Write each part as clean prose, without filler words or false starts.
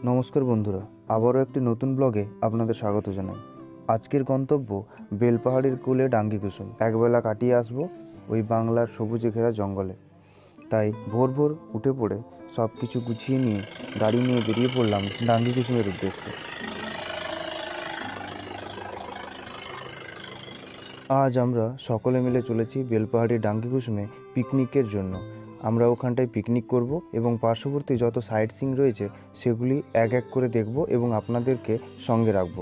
নমস্কার বন্ধুরা, আবারও একটি নতুন ব্লগে আপনাদের স্বাগত জানাই। আজকের গন্তব্য বেলপাহাড়ির কোলে ডাঙ্গি কুসুম। একবেলা কাটিয়ে আসবো ওই বাংলার সবুজে ঘেরা জঙ্গলে। তাই ভোর ভোর উঠে পড়ে সব কিছু গুছিয়ে নিয়ে গাড়ি নিয়ে বেরিয়ে পড়লাম ডাঙ্গি কুসুমের উদ্দেশ্যে। আজ আমরা সকলে মিলে চলেছি বেলপাহাড়ির ডাঙ্গি কুসুমে পিকনিকের জন্য। আমরা ওখানটায় পিকনিক করব এবং পার্শ্ববর্তী যত সাইট সিইং রয়েছে সেগুলি এক এক করে দেখব এবং আপনাদেরকে সঙ্গে রাখব।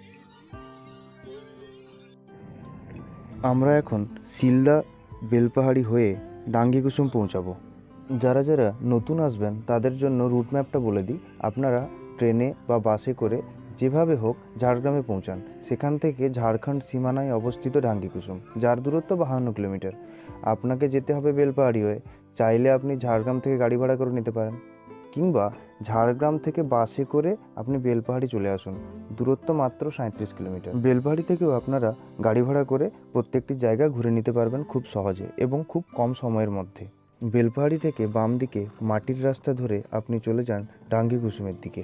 আমরা এখন শিলদা বেলপাহাড়ি হয়ে ডাঙ্গি কুসুম পৌঁছাবো। যারা যারা নতুন আসবেন তাদের জন্য রুট ম্যাপটা বলে দিই। আপনারা ট্রেনে বা বাসে করে যেভাবে হোক ঝাড়গ্রামে পৌঁছান। সেখান থেকে ঝাড়খণ্ড সীমানায় অবস্থিত ডাঙ্গি কুসুম, যার দূরত্ব 52 কিলোমিটার। আপনাকে যেতে হবে বেলপাহাড়ি হয়ে। চাইলে আপনি ঝাড়গ্রাম থেকে গাড়ি ভাড়া করে নিতে পারেন, কিংবা ঝাড়গ্রাম থেকে বাসে করে আপনি বেলপাহাড়ি চলে আসুন। দূরত্ব মাত্র 37 কিলোমিটার। বেলপাহাড়ি থেকেও আপনারা গাড়ি ভাড়া করে প্রত্যেকটি জায়গা ঘুরে নিতে পারবেন খুব সহজে এবং খুব কম সময়ের মধ্যে। বেলপাহাড়ি থেকে বাম দিকে মাটির রাস্তা ধরে আপনি চলে যান ডাঙ্গি কুসুমের দিকে।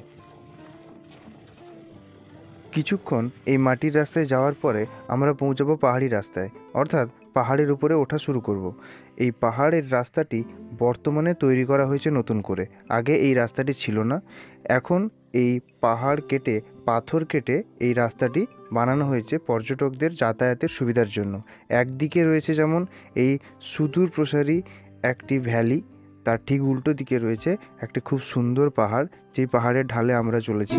কিছুক্ষণ এই মাটির রাস্তায় যাওয়ার পরে আমরা পৌঁছাবো পাহাড়ি রাস্তায়, অর্থাৎ পাহাড়ের উপরে ওঠা শুরু করব। এই পাহাড়ের রাস্তাটি বর্তমানে তৈরি করা হয়েছে নতুন করে। আগে এই রাস্তাটি ছিল না। এখন এই পাহাড় কেটে, পাথর কেটে এই রাস্তাটি বানানো হয়েছে পর্যটকদের যাতায়াতের সুবিধার জন্য। একদিকে রয়েছে যেমন এই সুদূর প্রসারী একটি ভ্যালি, তার ঠিক উল্টো দিকে রয়েছে একটি খুব সুন্দর পাহাড়, যেই পাহাড়ের ঢালে আমরা চলেছি।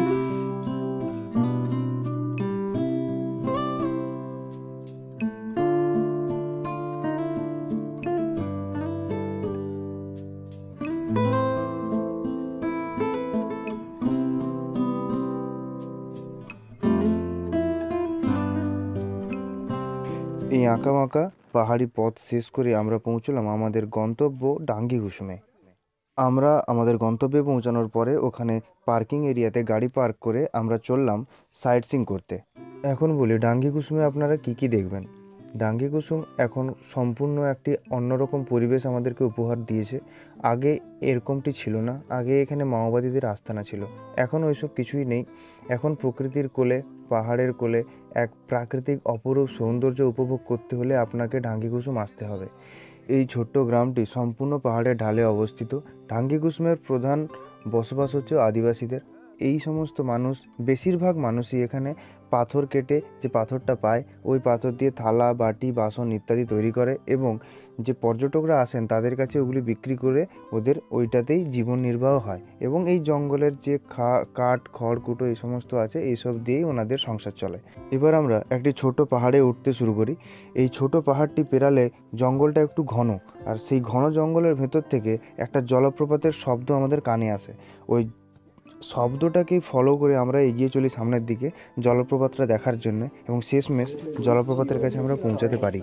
এই আঁকাবাঁকা পাহাড়ি পথ শেষ করে আমরা পৌঁছলাম আমাদের গন্তব্য ডাঙ্গি কুসুমে। আমরা আমাদের গন্তব্যে পৌঁছানোর পরে ওখানে পার্কিং এরিয়াতে গাড়ি পার্ক করে আমরা চললাম সাইট সিইং করতে। এখন বলি ডাঙ্গি কুসুমে আপনারা কি কি দেখবেন। ডাঙ্গি কুসুম এখন সম্পূর্ণ একটি অন্যরকম পরিবেশ আমাদেরকে উপহার দিয়েছে। আগে এরকমটি ছিল না। আগে এখানে মাওবাদীদের আস্তানা ছিল, এখন ওইসব কিছুই নেই। এখন প্রকৃতির কোলে, পাহাড়ের কোলে এক প্রাকৃতিক অপরূপ সৌন্দর্য উপভোগ করতে হলে আপনাকে ডাঙ্গি কুসুম আসতে হবে। এই ছোট্ট গ্রামটি সম্পূর্ণ পাহাড়ের ঢালে অবস্থিত। ডাঙ্গি কুসুমের প্রধান বসবাস হচ্ছে আদিবাসীদের। এই সমস্ত মানুষ, বেশিরভাগ মানুষই এখানে পাথর কেটে যে পাথরটা পায়, ওই পাথর দিয়ে থালা, বাটি, বাসন ইত্যাদি তৈরি করে এবং যে পর্যটকরা আসেন তাদের কাছে ওগুলি বিক্রি করে ওদের ওইটাতেই জীবন নির্বাহ হয়। এবং এই জঙ্গলের যে কাঠ, খড়কুটো এই সমস্ত আছে, এইসব দিয়েই ওনাদের সংসার চলে। এবার আমরা একটি ছোট পাহাড়ে উঠতে শুরু করি। এই ছোট পাহাড়টি পেরালে জঙ্গলটা একটু ঘন, আর সেই ঘন জঙ্গলের ভেতর থেকে একটা জলপ্রপাতের শব্দ আমাদের কানে আসে। ওই শব্দটাকেই ফলো করে আমরা এগিয়ে চলি সামনের দিকে জলপ্রপাতটা দেখার জন্য, এবং শেষমেশ জলপ্রপাতের কাছে আমরা পৌঁছাতে পারি।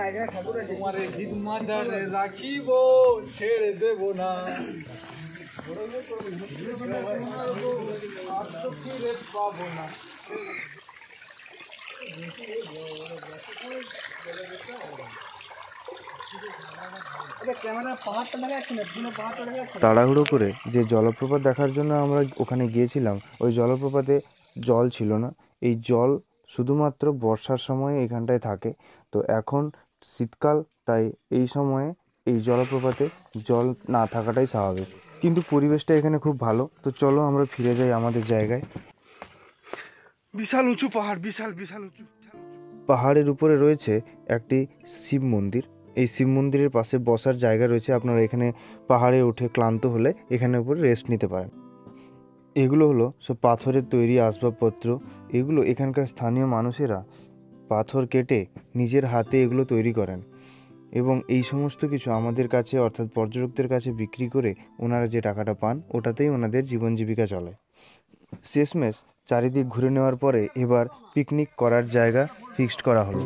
তাড়াহুড়ো করে যে জলপ্রপাত দেখার জন্য আমরা ওখানে গিয়েছিলাম, ওই জলপ্রপাতে জল ছিল না। এই জল শুধুমাত্র বর্ষার সময় এখানটায় থাকে। তো এখন শীতকাল, তাই এই সময়ে এই জলপ্রপাতে জল না থাকাটাই স্বাভাবিক, কিন্তু পরিবেশটা এখানে খুব ভালো। তো চলো আমরা ফিরে যাই আমাদের জায়গায়। বিশাল উঁচু পাহাড়, বিশাল বিশাল উঁচু। পাহাড়ের উপরে রয়েছে একটি শিব মন্দির। এই শিব মন্দিরের পাশে বসার জায়গা রয়েছে। আপনারা এখানে পাহাড়ে উঠে ক্লান্ত হলে এখানে উপরে রেস্ট নিতে পারেন। এগুলো হলো সব পাথরের তৈরি আসবাবপত্র। এগুলো এখানকার স্থানীয় মানুষেরা পাথর কেটে নিজের হাতে এগুলো তৈরি করেন এবং এই সমস্ত কিছু আমাদের কাছে, অর্থাৎ পর্যটকদের কাছে বিক্রি করে ওনারা যে টাকাটা পান, ওটাতেই ওনাদের জীবন জীবিকা চলে। শেষমেশ চারিদিক ঘুরে নেওয়ার পরে এবার পিকনিক করার জায়গা ফিক্সড করা হলো।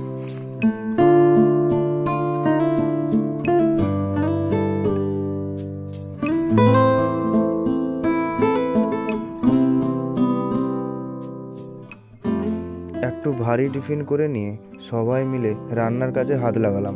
একটু ভারী টিফিন করে নিয়ে সবাই মিলে রান্নার কাজে হাত লাগালাম।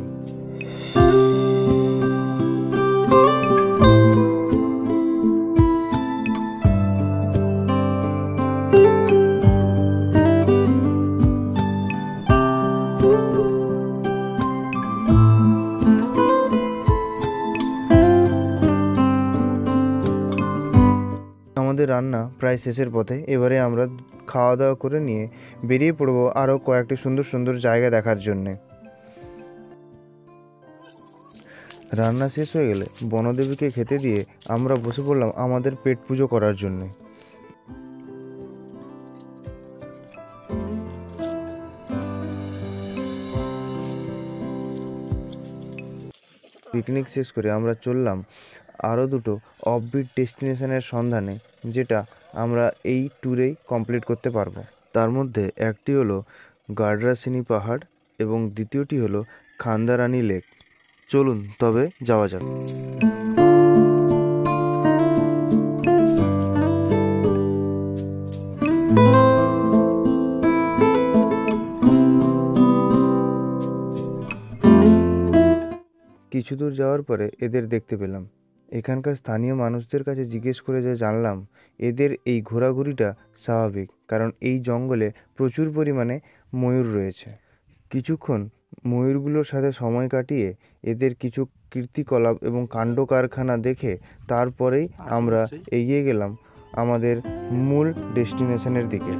আমাদের রান্না প্রায় শেষের পথে। এবারে আমরা খাওয়া দাওয়া করে নিয়ে বেরিয়ে পড়বো আরও কয়েকটি সুন্দর সুন্দর জায়গা দেখার জন্যে। রান্না শেষ হয়ে গেলে বনদেবীকে খেতে দিয়ে আমরা বসে পড়লাম আমাদের পেট পুজো করার জন্যে। পিকনিক শেষ করে আমরা চললাম আরও দুটো অফবিট ডেস্টিনেশনের সন্ধানে, যেটা আমরা এই ট্যুরেই কমপ্লিট করতে পারবো। তার মধ্যে একটি হলো গাডরাসিনি পাহাড় এবং দ্বিতীয়টি হলো খান্দারানি লেক। চলুন তবে যাওয়া যাক। কিছু দূর যাওয়ার পরে এদের দেখতে পেলাম। এখানকার স্থানীয় মানুষদের কাছে জিজ্ঞেস করে যা জানলাম, এদের এই ঘোরাঘুরিটা স্বাভাবিক, কারণ এই জঙ্গলে প্রচুর পরিমাণে ময়ূর রয়েছে। কিছুক্ষণ ময়ূরগুলোর সাথে সময় কাটিয়ে এদের কিছু কীর্তিকলাপ এবং কাণ্ড কারখানা দেখে তারপরেই আমরা এগিয়ে গেলাম আমাদের মূল ডেস্টিনেশনের দিকে।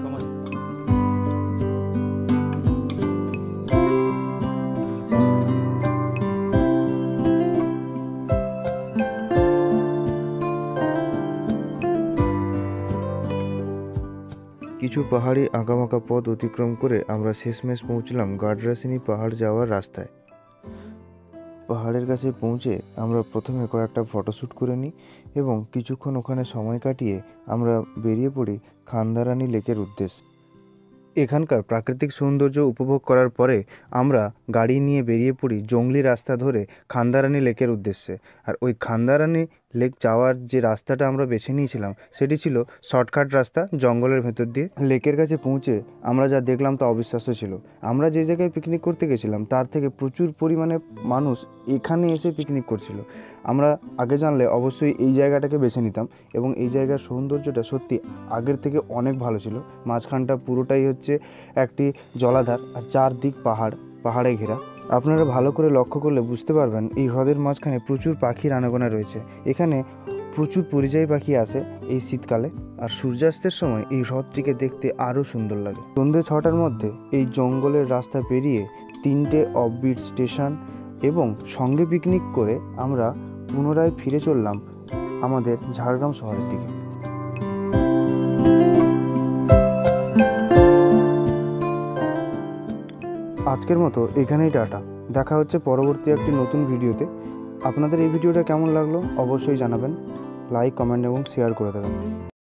কিছু পাহাড়ি আঁকাবাঁকা পথ অতিক্রম করে আমরা শেষমেশ পৌঁছলাম গাডরাসিনি পাহাড় যাওয়ার রাস্তায়। পাহাড়ের কাছে পৌঁছে আমরা প্রথমে কয়েকটা ফটোশ্যুট করে নিই এবং কিছুক্ষণ ওখানে সময় কাটিয়ে আমরা বেরিয়ে পড়ি খান্দারানি লেকের উদ্দেশ্যে। এখানকার প্রাকৃতিক সৌন্দর্য উপভোগ করার পরে আমরা গাড়ি নিয়ে বেরিয়ে পড়ি জংলি রাস্তা ধরে খান্দারানি লেকের উদ্দেশ্যে। আর ওই খান্দারানি লেক যাওয়ার যে রাস্তাটা আমরা বেছে নিয়েছিলাম সেটি ছিল শর্টকাট রাস্তা জঙ্গলের ভেতর দিয়ে। লেকের কাছে পৌঁছে আমরা যা দেখলাম তা অবিশ্বাস্য ছিল। আমরা যে জায়গায় পিকনিক করতে গেছিলাম তার থেকে প্রচুর পরিমাণে মানুষ এখানে এসে পিকনিক করছিল। আমরা আগে জানলে অবশ্যই এই জায়গাটাকে বেছে নিতাম এবং এই জায়গার সৌন্দর্যটা সত্যি আগের থেকে অনেক ভালো ছিল। মাঝখানটা পুরোটাই হচ্ছে একটি জলাধার আর চারদিক পাহাড়ে ঘেরা। আপনারা ভালো করে লক্ষ্য করলে বুঝতে পারবেন এই হ্রদের মাঝখানে প্রচুর পাখির আনাগোনা রয়েছে। এখানে প্রচুর পরিযায়ী পাখি আসে এই শীতকালে, আর সূর্যাস্তের সময় এই হ্রদটিকে দেখতে আরও সুন্দর লাগে। সন্ধ্যে 6টার মধ্যে এই জঙ্গলের রাস্তা পেরিয়ে 3টে অফবিট স্টেশন এবং সঙ্গে পিকনিক করে আমরা পুনরায় ফিরে চললাম আমাদের ঝাড়গ্রাম শহরের দিকে। আজকের মতো এখানেই টাটা। দেখা হচ্ছে পরবর্তী একটি নতুন ভিডিওতে। আপনাদের এই ভিডিওটা কেমন লাগলো অবশ্যই জানাবেন। লাইক, কমেন্ট এবং শেয়ার করে দেবেন।